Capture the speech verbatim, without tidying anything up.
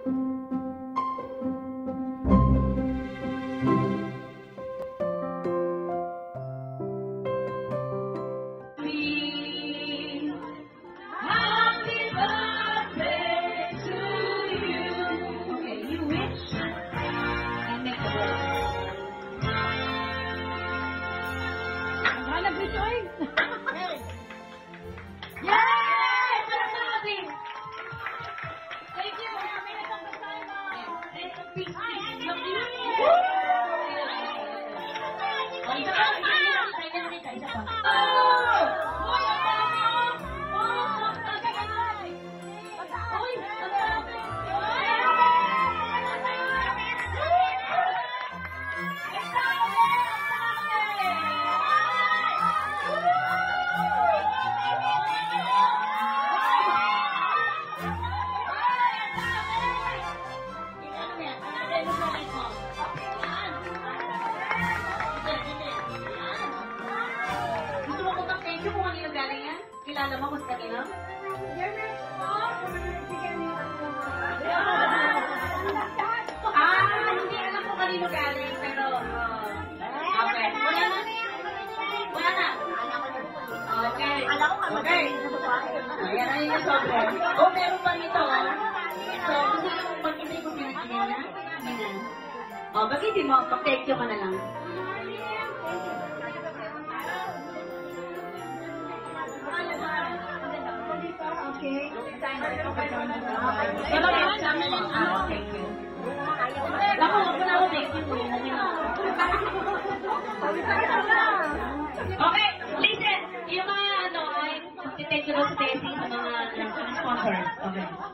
Kilala mo kung kanina? Ah, hindi alam ko kanino galing, pero okay. Wala na? Wala na? Okay. Okay. Ayan na yung sobre. O, meron pa nito. So, gusto nyo kung mag-ibig kung pinagkinin na? O, bagitin mo, pag-take ka na lang. Okay. Okay, listen. Yung mga ano, ay, thank you sa Tessie sa mga sponsors. Okay.